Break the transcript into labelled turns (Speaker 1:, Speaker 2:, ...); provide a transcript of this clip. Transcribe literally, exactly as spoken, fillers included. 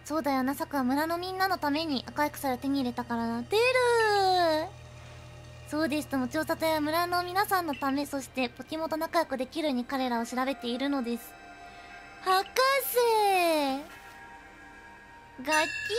Speaker 1: そうだよな、さくは村のみんなのために赤い草を手に入れたからな。てるー。そうですとも、調査隊は村の皆さんのため、そしてポケモンと仲良くできるように彼らを調べているのです。博士ガキ